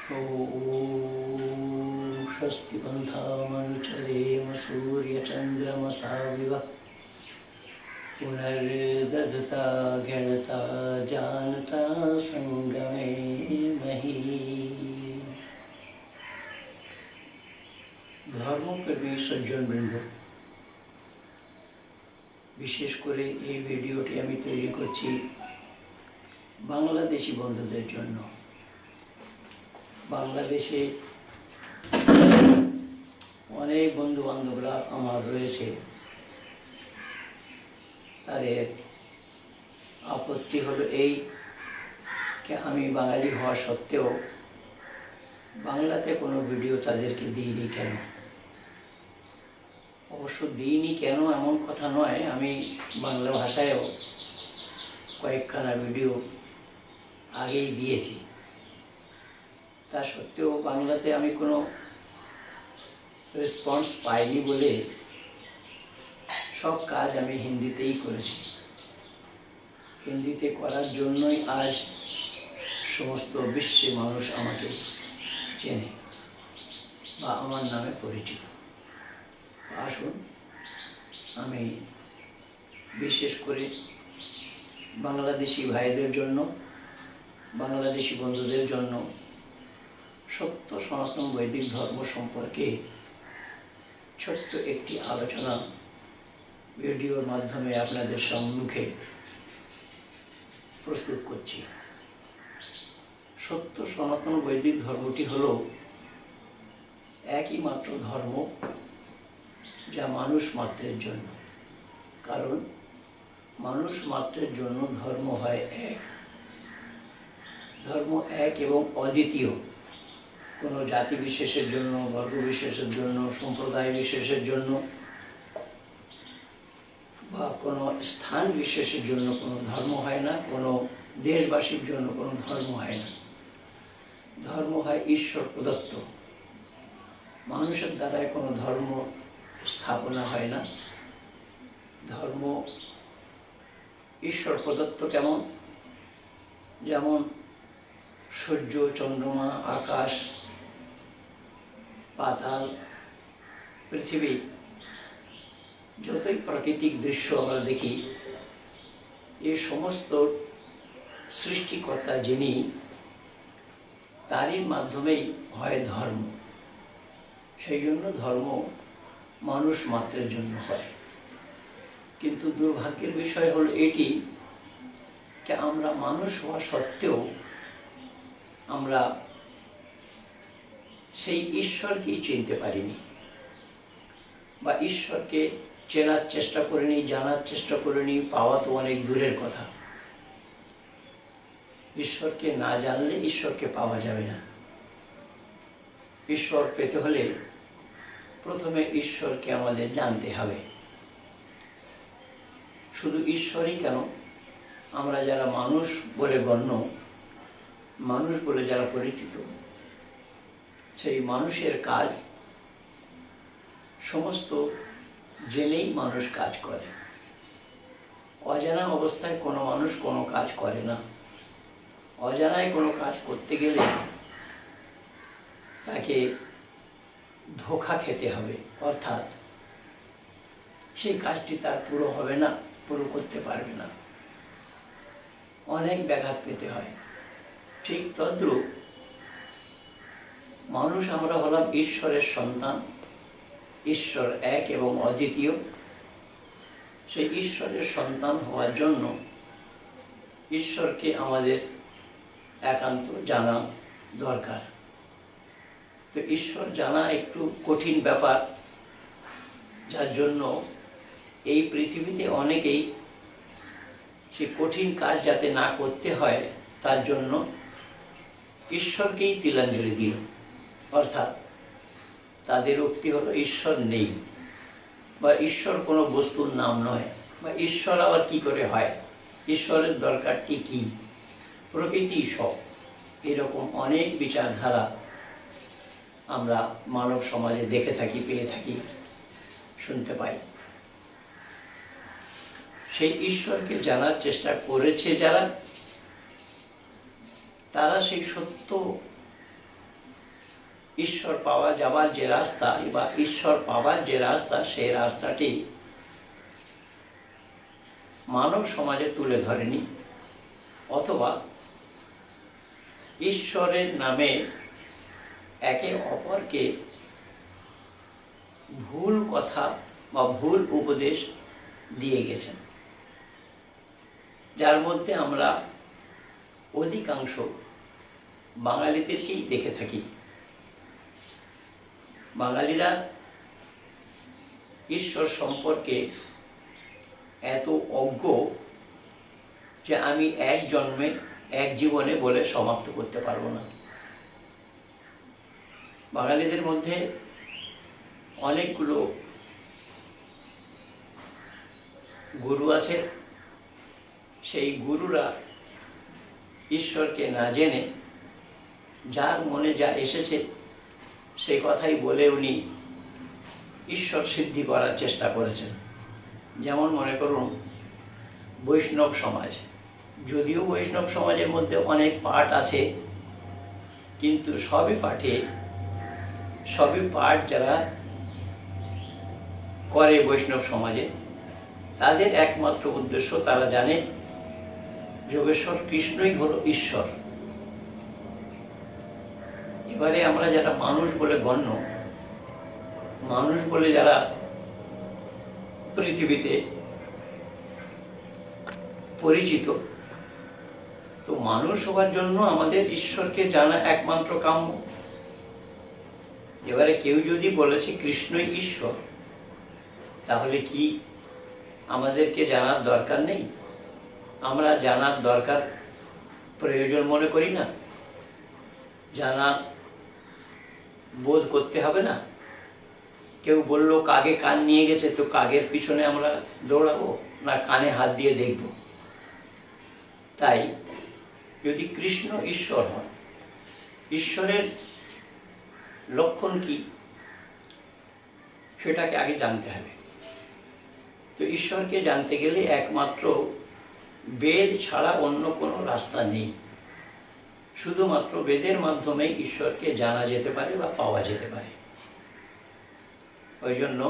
ॐ स्वस्ति पन्थामनुचरेम सूर्यचन्द्रमसाविव पुनर्दधता गणता जानता संगमे मही। ধর্মপ্রেমী সজ্জনবৃন্দ, বিশেষ করে এই ভিডিওটি আমি তৈরি করছি বাংলাদেশি বন্ধুদের জন্য। বাংলাদেশে অনেক বন্ধু বান্ধবরা আমার রয়েছে, তাদের আপত্তি হলো এই যে আমি বাঙালি হওয়া সত্ত্বেও বাংলাতে কোনো ভিডিও তাদেরকে দিইনি কেন। অবশ্য দিইনি কেন এমন কথা নয়, আমি বাংলা ভাষায়ও কয়েকখানা ভিডিও আগেই দিয়েছি। তা সত্ত্বেও বাংলাতে আমি কোনো রেসপন্স পাইনি বলে সব কাজ আমি হিন্দিতেই করেছি। হিন্দিতে করার জন্যই আজ সমস্ত বিশ্বে মানুষ আমাকে চেনে বা আমার নামে পরিচিত। আসুন, আমি বিশেষ করে বাংলাদেশি ভাইদের জন্য, বাংলাদেশি বন্ধুদের জন্য সত্য সনাতন বৈদিক ধর্ম সম্পর্কে ছোট্ট একটি আলোচনা ভিডিওর মাধ্যমে আপনাদের সম্মুখে প্রস্তুত করছি। সত্য সনাতন বৈদিক ধর্মটি হলো একই মাত্র ধর্ম যা মানুষ মাত্রের জন্য। কারণ মানুষ মাত্রের জন্য ধর্ম হয় এক। ধর্ম এক এবং অদ্বিতীয়। কোনো জাতি বিশেষের জন্য, বর্গ বিশেষের জন্য, সম্প্রদায় বিশেষের জন্য বা কোনো স্থান বিশেষের জন্য কোনো ধর্ম হয় না, কোনো দেশবাসীর জন্য কোনো ধর্ম হয় না। ধর্ম হয় ঈশ্বর প্রদত্ত। মানুষের দ্বারায় কোনো ধর্ম স্থাপনা হয় না। ধর্ম ঈশ্বর প্রদত্ত। কেমন? যেমন সূর্য, চন্দ্রমা, আকাশ, পাতাল, পৃথিবী, যতই প্রাকৃতিক দৃশ্য আমরা দেখি, এই সমস্ত সৃষ্টিকর্তা যিনি, তারই মাধ্যমেই হয় ধর্ম। সেই জন্য ধর্ম মানুষ মাত্রের জন্য হয়। কিন্তু দুর্ভাগ্যের বিষয় হলো এটি যে আমরা মানুষ হওয়া সত্ত্বেও আমরা সেই ঈশ্বরকেই চিনতে পারিনি বা ঈশ্বরকে চেনার চেষ্টা করিনি, জানার চেষ্টা করিনি। পাওয়া তো অনেক দূরের কথা। ঈশ্বরকে না জানলে ঈশ্বরকে পাওয়া যাবে না। ঈশ্বর পেতে হলে প্রথমে ঈশ্বরকে আমাদের জানতে হবে। শুধু ঈশ্বরই কেন, আমরা যারা মানুষ বলে গণ্য, মানুষ বলে যারা পরিচিত, সেই মানুষের কাজ সমস্ত জেনেই মানুষ কাজ করে। অজানা অবস্থায় কোনো মানুষ কোনো কাজ করে না। অজানায় কোনো কাজ করতে গেলে তাকে ধোঁকা খেতে হবে, অর্থাৎ সেই কাজটি তার পুরো হবে না, পুরো করতে পারবে না, অনেক ব্যাঘাত পেতে হয়। ঠিক তদ্রূপ মানুষ আমরা হলাম ঈশ্বরের সন্তান। ঈশ্বর এক এবং অদ্বিতীয়। সেই ঈশ্বরের সন্তান হওয়ার জন্য ঈশ্বরকে আমাদের একান্ত জানা দরকার। তো ঈশ্বর জানা একটু কঠিন ব্যাপার, যার জন্য এই পৃথিবীতে অনেকেই সে কঠিন কাজ যাতে না করতে হয় তার জন্য ঈশ্বরকেই তিলাঞ্জলি দিল। অর্থাৎ তাদের উক্তি হলো ঈশ্বর নেই, বা ঈশ্বর কোনো বস্তুর নাম নয়, বা ঈশ্বর আবার কি করে হয়, ঈশ্বরের দরকারটি কি, প্রকৃতি সব। এরকম অনেক বিচারধারা আমরা মানব সমাজে দেখে থাকি, পেয়ে থাকি, শুনতে পাই। সেই ঈশ্বরকে জানার চেষ্টা করেছে যারা, তারা সেই সত্য ঈশ্বর পাওয়া যাবার যে রাস্তা বা ঈশ্বর পাওয়ার যে রাস্তা, সেই রাস্তাটি মানব সমাজে তুলে ধরেনি, অথবা ঈশ্বরের নামে একে অপরকে ভুল কথা বা ভুল উপদেশ দিয়ে গেছেন, যার মধ্যে আমরা অধিকাংশ বাঙালিদেরকেই দেখে থাকি। বাঙালিরা ঈশ্বর সম্পর্কে এত অজ্ঞ যে আমি এক জন্মে এক জীবনে বলে সমাপ্ত করতে পারবো না। বাঙালিদের মধ্যে অনেকগুলো গুরু আছে, সেই গুরুরা ঈশ্বরকে না জেনে যার মনে যা এসেছে সেই কথাই বলে উনি ঈশ্বর সিদ্ধি করার চেষ্টা করেছেন। যেমন মনে করুন বৈষ্ণব সমাজ, যদিও বৈষ্ণব সমাজের মধ্যে অনেক পাঠ আছে, কিন্তু সবই পাঠ যারা করে বৈষ্ণব সমাজে, তাদের একমাত্র উদ্দেশ্য তারা জানে যোগেশ্বর কৃষ্ণই হলো ঈশ্বর। এবারে আমরা যারা মানুষ বলে গণ্য, মানুষ বলে যারা পৃথিবীতে পরিচিত, তো মানুষ হওয়ার জন্য আমাদের ঈশ্বরকে জানা একমাত্র কাম্য। এবারে কেউ যদি বলেছে কৃষ্ণই ঈশ্বর, তাহলে কি আমাদেরকে জানার দরকার নেই? আমরা জানার দরকার প্রয়োজন মনে করি না? জানা বোধ করতে হবে না? কেউ বলল কাকে কান নিয়ে গেছে, তো কাকের পিছনে আমরা দৌড়াবো না কানে হাত দিয়ে দেখব? তাই যদি কৃষ্ণ ঈশ্বর হন, ঈশ্বরের লক্ষণ কি সেটাকে আগে জানতে হবে। তো ঈশ্বরকে জানতে গেলে একমাত্র বেদ ছাড়া অন্য কোনো রাস্তা নেই। শুধুমাত্র বেদের মাধ্যমে ঈশ্বরকে জানা যেতে পারে বা পাওয়া যেতে পারে। ওই জন্য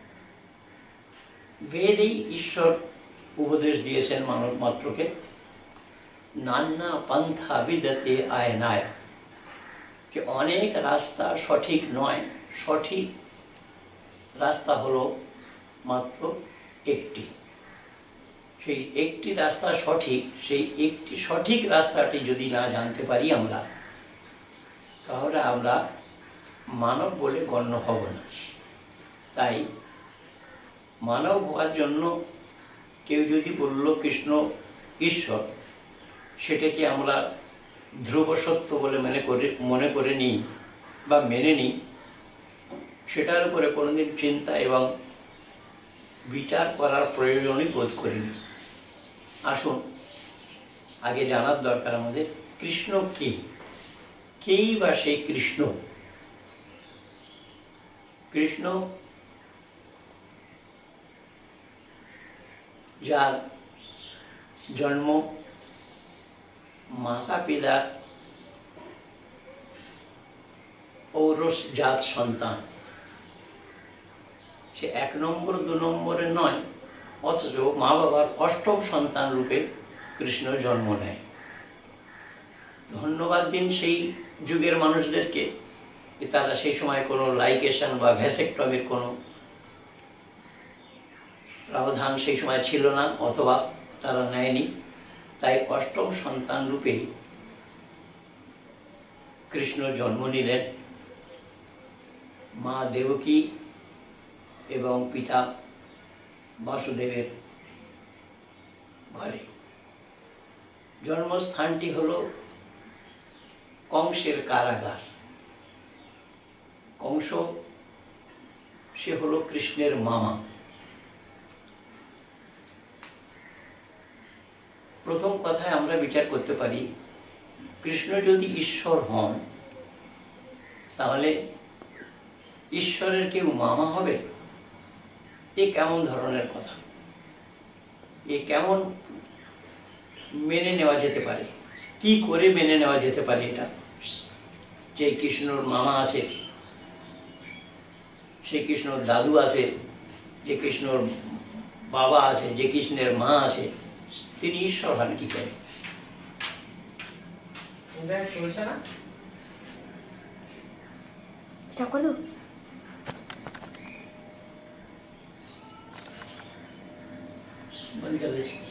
বেদেই ঈশ্বর উপদেশ দিয়েছেন মানব মাত্রকে, নানা পন্থা বিদতে আয়নায়, যে অনেক রাস্তা সঠিক নয়, সঠিক রাস্তা হলো মাত্র একটি। সেই একটি রাস্তা সঠিক, সেই একটি সঠিক রাস্তাটি যদি না জানতে পারি আমরা, তাহলে আমরা মানব বলে গণ্য হব না। তাই মানব হওয়ার জন্য কেউ যদি বলল কৃষ্ণ ঈশ্বর, সেটাকে আমরা ধ্রুব সত্য বলে মনে করে নিই বা মেনে নিই, সেটার উপরে কোনোদিন চিন্তা এবং বিচার করার প্রয়োজনই বোধ করিনি। আসুন আগে জানার দরকার আমাদের কৃষ্ণ কে, কেই বা সেই কৃষ্ণ। কৃষ্ণ যার জন্ম মাতা পিতার ঔরস জাত সন্তান, সে 1 নম্বর 2 নম্বরে নয়, অথচ মা বাবার অষ্টম সন্তান রূপে কৃষ্ণ জন্ম নেয়। ধন্যবাদ দিন সেই যুগের মানুষদেরকে, তারা সেই সময় কোনো লাইকেশন বা ভ্যাসেক্টমির কোনো প্রাবধান সেই সময় ছিল না, অথবা তারা নেয়নি। তাই অষ্টম সন্তান রূপে কৃষ্ণ জন্ম নিলেন মা দেবকী এবং পিতা বাসুদেবের ঘরে। জন্মস্থানটি হল কংসের কারাগার। কংস সে হলো কৃষ্ণের মামা। প্রথম কথায় আমরা বিচার করতে পারি, কৃষ্ণ যদি ঈশ্বর হন, তাহলে ঈশ্বরের কেউ মামা হবে? এ কেমন ধরনের কথা? এ কেমন মেনে নেওয়া যেতে পারে? কি করে মেনে নেওয়া যেতে পারে এটা? যে কৃষ্ণর মামা আছে, সেই কৃষ্ণর দাদু আছে, যে কৃষ্ণর বাবা আছে, যে কৃষ্ণের মা আছে, তিনি ঈশ্বর হন কি করে? চলছে না, স্টপ করে দাও। बंद कर दे।